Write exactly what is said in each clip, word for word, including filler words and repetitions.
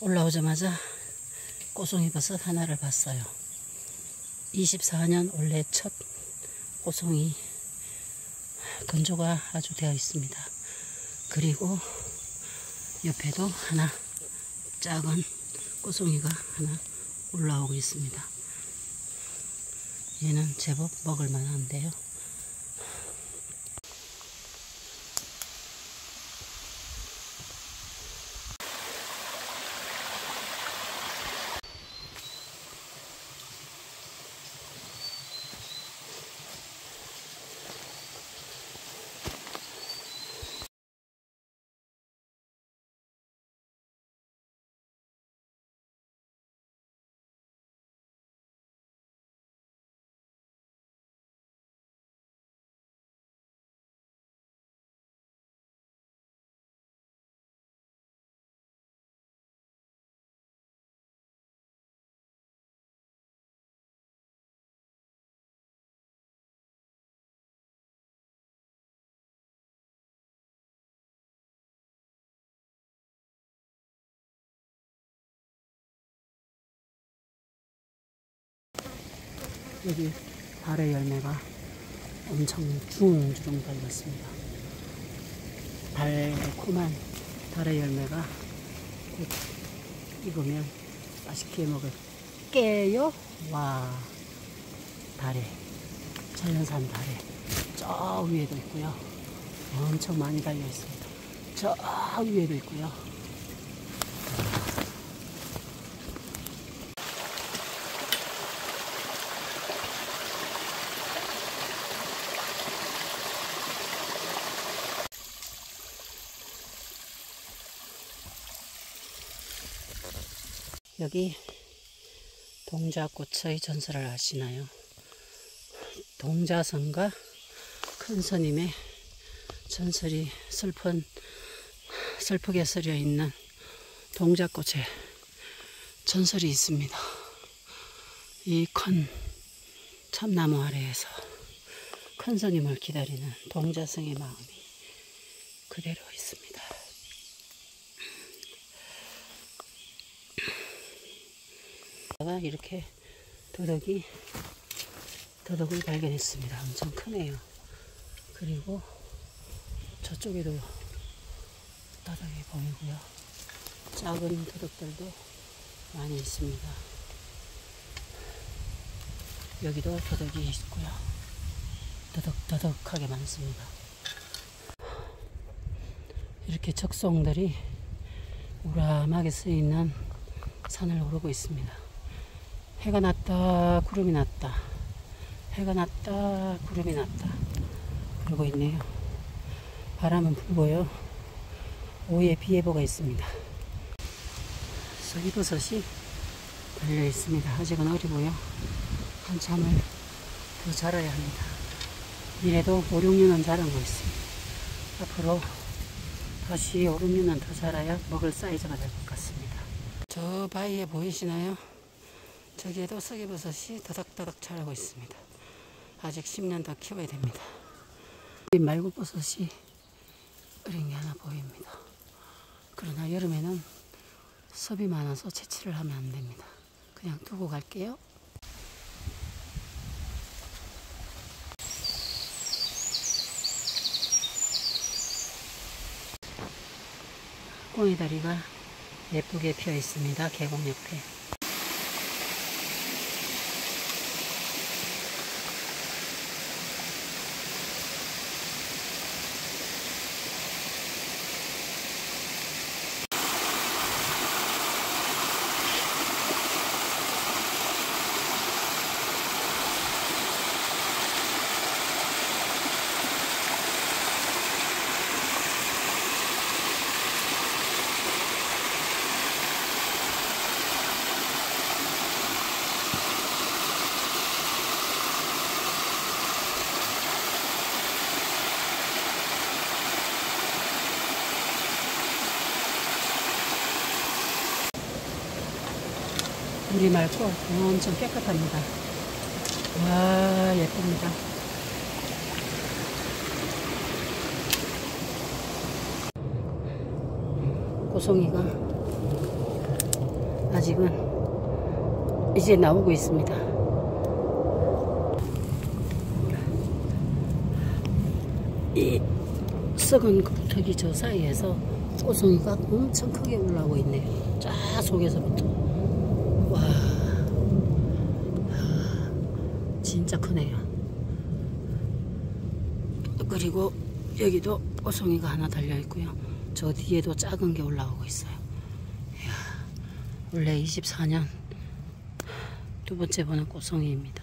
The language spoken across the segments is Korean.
올라오자마자 꼬송이 버섯 하나를 봤어요. 이십사 년 올해 첫 꼬송이 건조가 아주 되어 있습니다. 그리고 옆에도 하나 작은 꼬송이가 하나 올라오고 있습니다. 얘는 제법 먹을 만한데요. 여기 달의 열매가 엄청 주렁주렁 달렸습니다. 달콤한 달의 열매가 곧 익으면 맛있게 먹을게요. 와, 달에, 자연산 달에 저 위에도 있고요. 엄청 많이 달려 있습니다. 저 위에도 있고요. 여기 동자꽃의 전설을 아시나요? 동자선과 큰스님의 전설이 슬픈, 슬프게 쓰여 있는 동자꽃의 전설이 있습니다. 이 큰 참나무 아래에서 큰스님을 기다리는 동자성의 마음이 그대로 있습니다. 이렇게 더덕이 더덕을 발견했습니다. 엄청 크네요. 그리고 저쪽에도 더덕이 보이고요. 작은 더덕들도 많이 있습니다. 여기도 더덕이 있고요. 더덕더덕하게 많습니다. 이렇게 적송들이 우람하게 쓰여있는 산을 오르고 있습니다. 해가 났다 구름이 났다, 해가 났다 구름이 났다 그러고 있네요. 바람은 불고요. 오후에 비 예보가 있습니다. 서기버섯이 달려 있습니다. 아직은 어리고요. 한참을 더 자라야 합니다. 이래도 오, 육 년은 자란 거 있습니다. 앞으로 다시 오, 육 년은 더 자라야 먹을 사이즈가 될 것 같습니다. 저 바위에 보이시나요? 저기에도 서기버섯이 더덕더덕 자라고 있습니다. 아직 십 년 더 키워야 됩니다. 말국버섯이 어린 게 하나 보입니다. 그러나 여름에는 섭이 많아서 채취를 하면 안 됩니다. 그냥 두고 갈게요. 꽁이다리가 예쁘게 피어 있습니다. 계곡 옆에. 물이 맑고 엄청 깨끗합니다. 와, 예쁩니다. 고송이가 아직은 이제 나오고 있습니다. 이 썩은 흙이 저 사이에서 꽃송이가 엄청 크게 올라오고 있네요. 쫙 속에서부터. 와, 진짜 크네요. 그리고 여기도 꽃송이가 하나 달려 있고요. 저 뒤에도 작은 게 올라오고 있어요. 이야, 원래 이십사 년 두 번째 보는 꽃송이입니다.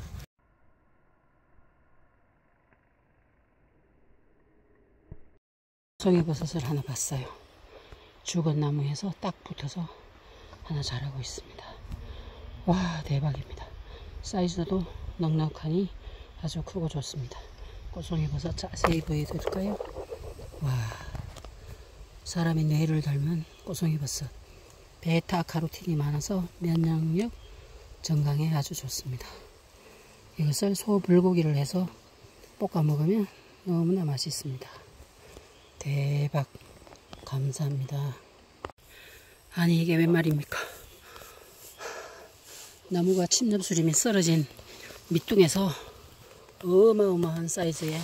송이버섯을 하나 봤어요. 죽은 나무에서 딱 붙어서 하나 자라고 있습니다. 와, 대박입니다. 사이즈도 넉넉하니 아주 크고 좋습니다. 꽃송이버섯 자세히 보여드릴까요? 와, 사람의 뇌를 닮은 꽃송이버섯. 베타카로틴이 많아서 면역력 증강에 아주 좋습니다. 이것을 소불고기를 해서 볶아 먹으면 너무나 맛있습니다. 대박. 감사합니다. 아니, 이게 웬 말입니까? 나무가 침엽수림이 쓰러진 밑둥에서 어마어마한 사이즈의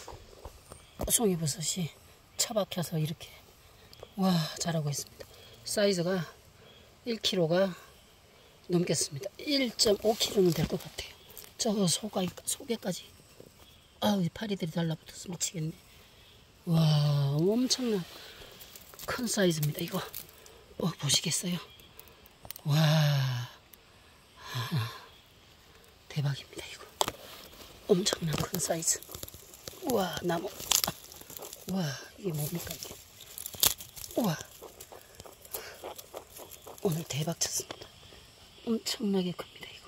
꽃송이버섯이 처박혀서 이렇게 와 자라고 있습니다. 사이즈가 일 킬로그램가 넘겠습니다. 일 점 오 킬로그램는 될 것 같아요. 저 속에, 속에까지 아우, 파리들이 달라붙어서 미치겠네. 와, 엄청난 큰 사이즈입니다. 이거 어, 보시겠어요? 와, 아, 대박입니다. 이거 엄청난 큰 사이즈. 우와, 나무. 아, 와, 이게 뭡니까 이게? 우와, 오늘 대박 쳤습니다. 엄청나게 큽니다 이거.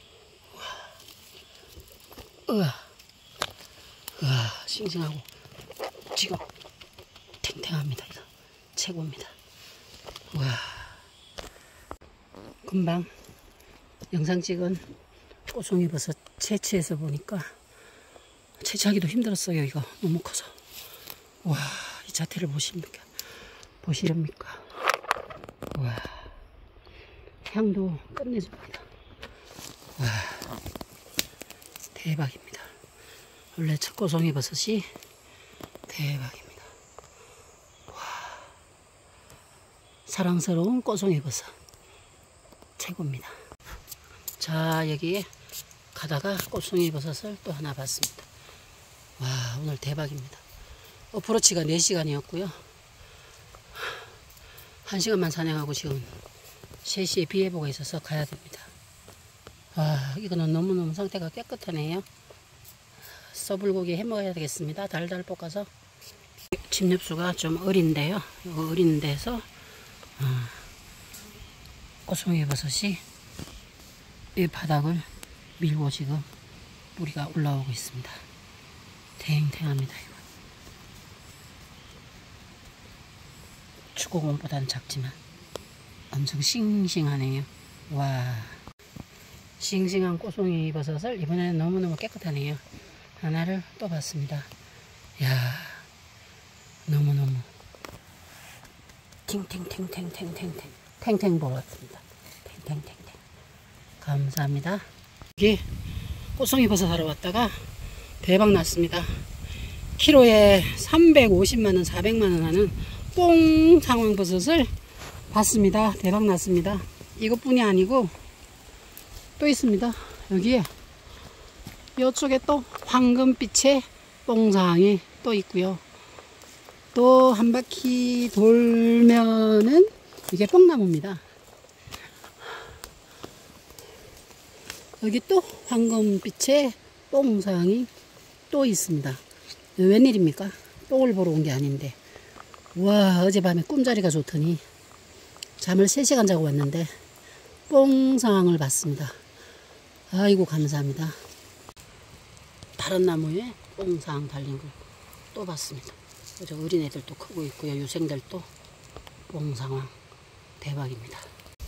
우와, 우와, 우와, 싱싱하고 지금 탱탱합니다. 이거 최고입니다. 와, 금방 영상 찍은 꽃송이버섯 채취해서 보니까 채취하기도 힘들었어요. 이거 너무 커서. 와, 이 자태를 보십니까? 보시렵니까? 와, 향도 끝내줍니다. 와, 대박입니다. 원래 첫 꽃송이버섯이 대박입니다. 와, 사랑스러운 꽃송이버섯 최고입니다. 자, 여기에 가다가 꽃송이버섯을 또 하나 봤습니다. 와, 오늘 대박입니다. 어프로치가 네 시간이었고요 한 시간만 사냥하고 지금 세 시에 비 예보가 있어서 가야 됩니다. 와, 이거는 너무너무 상태가 깨끗하네요. 써불고기 해 먹어야 되겠습니다. 달달 볶아서. 침엽수가 좀 어린데요. 이거 어린 데서 어, 꽃송이버섯이 이 바닥을 밀고 지금 뿌리가 올라오고 있습니다. 탱탱합니다. 이거. 축구공보다는 작지만 엄청 싱싱하네요. 와, 싱싱한 꽃송이버섯을 이번에는 너무너무 깨끗하네요. 하나를 또 봤습니다. 야, 너무너무 탱탱탱탱탱탱탱 탱탱 보았습니다. 탱탱탱탱. 감사합니다. 여기 꽃송이버섯 하러 왔다가 대박 났습니다. 키로에 삼백오십만 원, 사백만 원 하는 뽕 상황버섯을 봤습니다. 대박 났습니다. 이것뿐이 아니고 또 있습니다. 여기에 이쪽에 또 황금빛의 뽕상이 또 있고요. 또 한 바퀴 돌면은 이게 뽕나무입니다. 여기 또 황금빛의 뽕상이 또 있습니다. 웬일입니까? 뽕을 보러 온 게 아닌데. 와, 어젯밤에 꿈자리가 좋더니 잠을 세 시간 자고 왔는데 뽕상을 봤습니다. 아이고, 감사합니다. 다른 나무에 뽕상 달린 거 또 봤습니다. 그저 어린애들도 크고 있고요. 유생들도 뽕상황 대박입니다.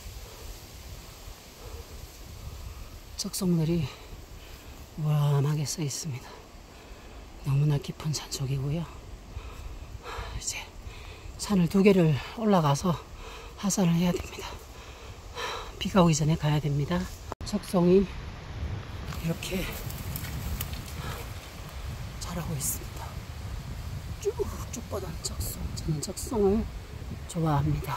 적송들이 우람하게 써 있습니다. 너무나 깊은 산속이고요. 이제 산을 두 개를 올라가서 하산을 해야 됩니다. 비가 오기 전에 가야 됩니다. 적송이 이렇게 자라고 있습니다. 쭉쭉 뻗은 적송. 저는 적송을 좋아합니다.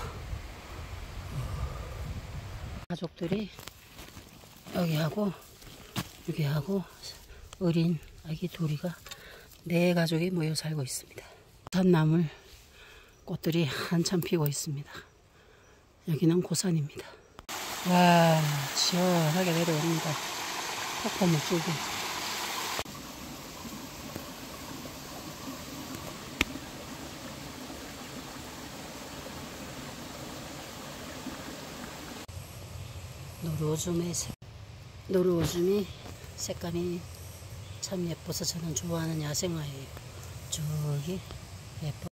가족들이 여기하고 여기하고 어린 아기 둘이가 네 가족이 모여 살고 있습니다. 산나물 꽃들이 한참 피고 있습니다. 여기는 고산입니다. 와, 시원하게 내려옵니다. 폭포 물줄기. 노루오줌의 색, 노루오줌이 색감이 참 예뻐서 저는 좋아하는 야생화예요. 저기 예뻐.